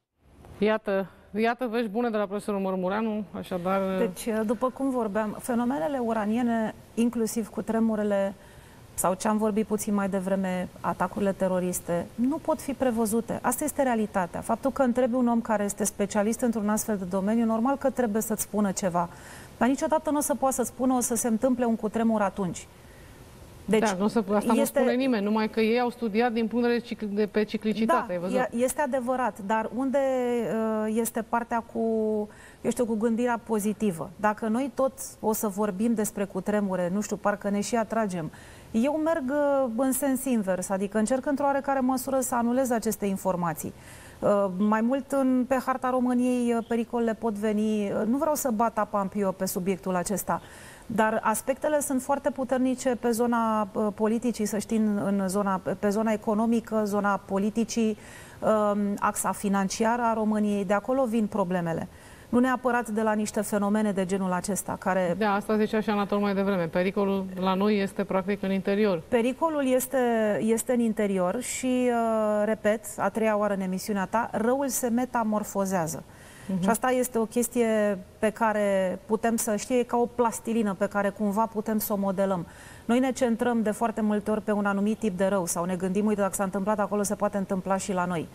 [SPEAKER 2] Iată, iată vești bune de la profesorul Mărmureanu, așadar...
[SPEAKER 4] Deci, după cum vorbeam, fenomenele uraniene, inclusiv cu tremurele, sau ce am vorbit puțin mai devreme, atacurile teroriste, nu pot fi prevăzute. Asta este realitatea. Faptul că întrebi un om care este specialist într-un astfel de domeniu, normal că trebuie să-ți spună ceva. Dar niciodată nu o să poată să-ți spună o să se întâmple un cutremur atunci.
[SPEAKER 2] Deci, da, nu se, asta este... nu spune nimeni, numai că ei au studiat din punct de vedere de pe ciclicitate.
[SPEAKER 4] Da,
[SPEAKER 2] ai văzut?
[SPEAKER 4] Este adevărat, dar unde este partea cu, eu știu, cu gândirea pozitivă? Dacă noi tot o să vorbim despre cutremure, nu știu, parcă ne și atragem, eu merg în sens invers, adică încerc într-o oarecare măsură să anulez aceste informații. Mai mult în, pe harta României pericolele pot veni, nu vreau să bat apa în pio pe subiectul acesta, dar aspectele sunt foarte puternice pe zona uh, politicii, să știi, în zona, pe zona economică, zona politicii, uh, axa financiară a României, de acolo vin problemele. Nu neapărat de la niște fenomene de genul acesta, care...
[SPEAKER 2] Da, asta zicea și Anatol mai devreme. Pericolul la noi este practic în interior.
[SPEAKER 4] Pericolul este, este în interior și, uh, repet, a treia oară în emisiunea ta, răul se metamorfozează. Uh-huh. Și asta este o chestie pe care putem să știe, ca o plastilină pe care cumva putem să o modelăm. Noi ne centrăm de foarte multe ori pe un anumit tip de rău sau ne gândim, uite, dacă s-a întâmplat acolo, se poate întâmpla și la noi.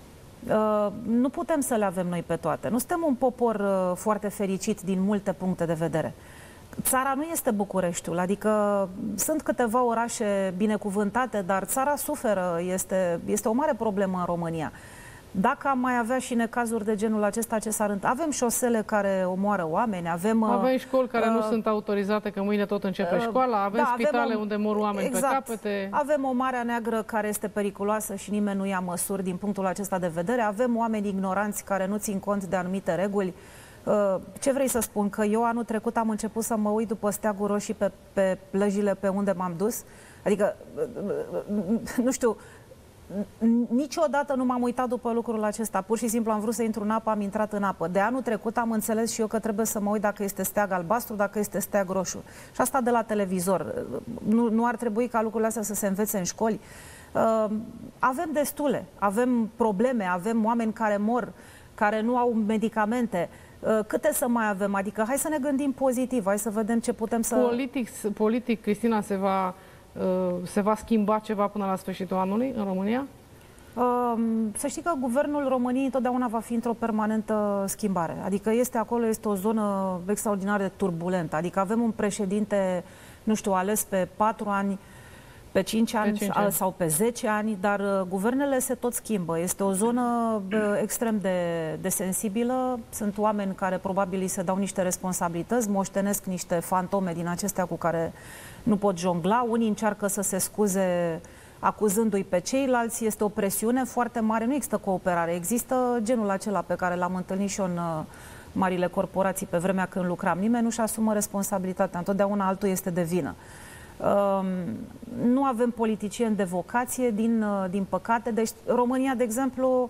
[SPEAKER 4] Uh, nu putem să le avem noi pe toate. Nu suntem un popor uh, foarte fericit din multe puncte de vedere. Țara nu este Bucureștiul, adică sunt câteva orașe binecuvântate, dar țara suferă, este, este o mare problemă în România. Dacă am mai avea și necazuri de genul acesta, ce s-ar întâmpla? Avem șosele care omoară oameni, avem...
[SPEAKER 2] Avem școli care uh, nu sunt autorizate, că mâine tot începe uh, școala, avem da, spitale avem o, unde mor oameni exact, pe capete...
[SPEAKER 4] Avem o Marea Neagră care este periculoasă și nimeni nu ia măsuri din punctul acesta de vedere, avem oameni ignoranți care nu țin cont de anumite reguli. Uh, ce vrei să spun? Că eu anul trecut am început să mă uit după steagul roșii pe, pe plăjile pe unde m-am dus? Adică, uh, uh, nu știu... Niciodată nu m-am uitat după lucrul acesta. Pur și simplu am vrut să intru în apă, am intrat în apă. De anul trecut am înțeles și eu că trebuie să mă uit dacă este steag albastru, dacă este steag roșu. Și asta de la televizor. Nu, nu ar trebui ca lucrurile astea să se învețe în școli. Uh, avem destule, avem probleme, avem oameni care mor, care nu au medicamente. Uh, câte să mai avem? Adică hai să ne gândim pozitiv, hai să vedem ce putem să...
[SPEAKER 2] Politic, politic Cristina, se va... se va schimba ceva până la sfârșitul anului în România?
[SPEAKER 4] Să știi că guvernul României întotdeauna va fi într-o permanentă schimbare. Adică este acolo, este o zonă extraordinar de turbulentă. Adică avem un președinte, nu știu, ales pe patru ani, pe cinci ani, pe cinci ani sau pe zece ani, dar guvernele se tot schimbă. Este o zonă extrem de, de sensibilă. Sunt oameni care probabil îi se dau niște responsabilități, moștenesc niște fantome din acestea cu care nu pot jongla. Unii încearcă să se scuze acuzându-i pe ceilalți. Este o presiune foarte mare. Nu există cooperare. Există genul acela pe care l-am întâlnit și eu în marile corporații pe vremea când lucram. Nimeni nu-și asumă responsabilitatea. Întotdeauna altul este de vină. Uh, nu avem politicieni de vocație, din, uh, din păcate. Deci România, de exemplu,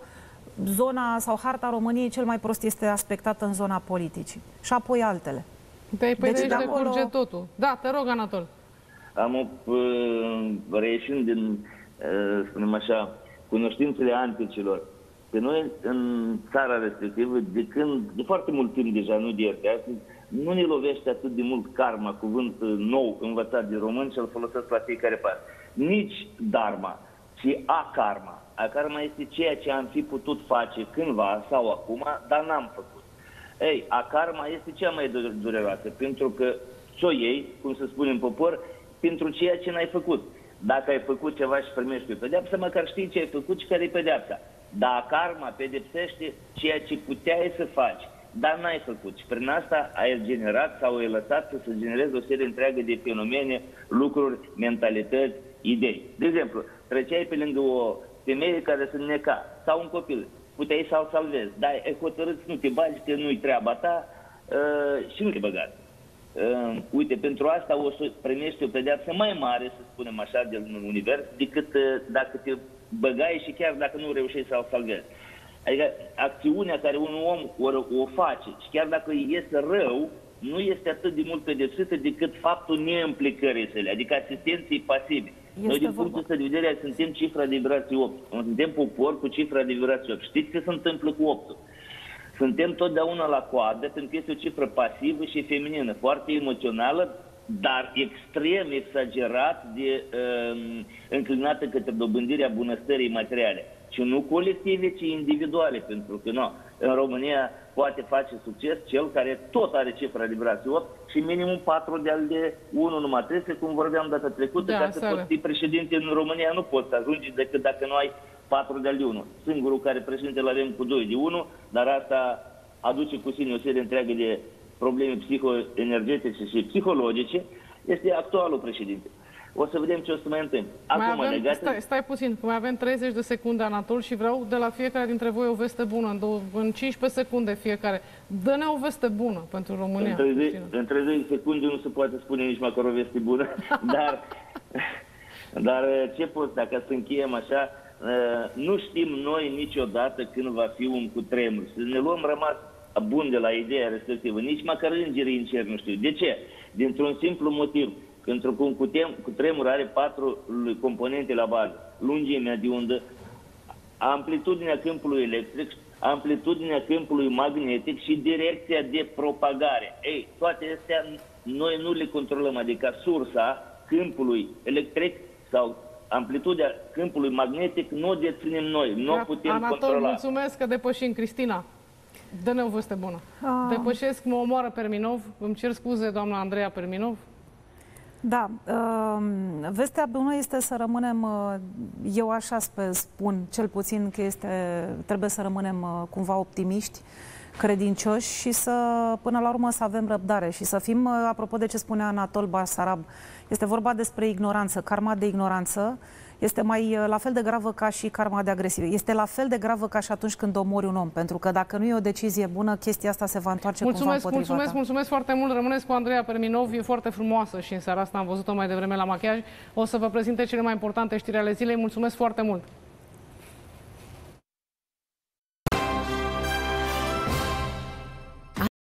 [SPEAKER 4] zona sau harta României cel mai prost este aspectată în zona politicii. Și apoi altele.
[SPEAKER 2] Păi, păi
[SPEAKER 4] deci
[SPEAKER 2] de acolo curge totul. Da, te rog, Anatol.
[SPEAKER 3] Am o, uh, reieșind din, uh, spunem așa, cunoștințele anticilor. Pe noi, în țara respectivă, de când, de foarte mult timp deja, nu de ieri, astăzi, nu ne lovește atât de mult karma, cuvânt nou învățat de români și îl folosesc la fiecare pas. Nici dharma, ci akarma. Akarma este ceea ce am fi putut face cândva sau acum, dar n-am făcut. Ei, akarma este cea mai dureroasă, pentru că ți-o iei, cum se spune în popor, pentru ceea ce n-ai făcut. Dacă ai făcut ceva și primești o pedeapsă, măcar știi ce ai făcut și care e pedeapsa. Dar karma pedepsește ceea ce puteai să faci, dar n-ai făcut. Și prin asta ai generat sau ai lăsat să se genereze o serie întreagă de fenomene, lucruri, mentalități, idei. De exemplu, treceai pe lângă o femeie care se înneca sau un copil, puteai să-l salvezi, dar ai hotărât să nu te bagi, că nu-i treaba ta uh, și nu te băgați. Uh, uite, pentru asta o să primești o pedeapsă mai mare, să spunem așa, din univers, decât uh, dacă te băgai și chiar dacă nu reușești să-l salvezi. Adică acțiunea care un om o, o face și chiar dacă este rău, nu este atât de mult pedepsită decât faptul neimplicării sale, adică asistenții pasivi. Este Noi, din punctul ăsta de vedere, suntem cifra de vibrație opt. Suntem popor cu cifra de vibrație opt. Știți ce se întâmplă cu optul? Suntem totdeauna la coadă, pentru că este o cifră pasivă și feminină, foarte emoțională, dar extrem exagerat de um, înclinată către dobândirea bunăstării materiale. Și nu colective, ci individuale, pentru că nu, în România poate face succes cel care tot are cifra de vibrație opt și minimum patru de al de unu numai trebuie, cum vorbeam data trecută,
[SPEAKER 2] da,
[SPEAKER 3] ca să poți fi președinte în România nu poți să ajungi decât dacă nu ai patru de al de unu. Singurul care președinte îl avem cu doi de unu, dar asta aduce cu sine o serie întreagă de probleme psihoenergetice și psihologice, este actualul președinte. O să vedem ce o să mai întâmple.
[SPEAKER 2] Acum, avem, legate... stai, stai puțin, că mai avem treizeci de secunde, Anatol, și vreau de la fiecare dintre voi o veste bună, în, două, în cincisprezece secunde fiecare. Dă-ne o veste bună pentru România.
[SPEAKER 3] În treizeci, în treizeci de secunde nu se poate spune nici măcar o veste bună, dar, dar ce pot, dacă să încheiem așa, nu știm noi niciodată când va fi un cutremur. Să ne luăm rămas bun de la ideea respectivă. Nici măcar îngerii în cer nu știu. De ce? Dintr-un simplu motiv. Pentru că un cutremur are patru componente la bază. Lungimea de undă, amplitudinea câmpului electric, amplitudinea câmpului magnetic și direcția de propagare. Ei, toate astea noi nu le controlăm, adică sursa câmpului electric sau amplitudinea câmpului magnetic nu o deținem noi, nu o putem
[SPEAKER 2] Anatol,
[SPEAKER 3] controla.
[SPEAKER 2] Mulțumesc că depășim. Cristina, dă-ne o veste bună. Ah. Depășesc, mă omoară Perminov. Îmi cer scuze, doamna Andreea Perminov.
[SPEAKER 4] Da, vestea bună este să rămânem, eu așa spun, cel puțin că este, trebuie să rămânem cumva optimiști, credincioși și să, până la urmă, să avem răbdare și să fim, apropo de ce spunea Anatol Basarab, este vorba despre ignoranță, karma de ignoranță, este mai la fel de gravă ca și karma de agresiune. Este la fel de gravă ca și atunci când omori un om, pentru că dacă nu e o decizie bună, chestia asta se va întoarce
[SPEAKER 2] mulțumesc,
[SPEAKER 4] cumva împotriva
[SPEAKER 2] Mulțumesc,
[SPEAKER 4] ta.
[SPEAKER 2] mulțumesc foarte mult. Rămâneți cu Andreea Perminov, e foarte frumoasă și în seara asta am văzut-o mai devreme la machiaj. O să vă prezinte cele mai importante știri ale zilei. Mulțumesc foarte mult!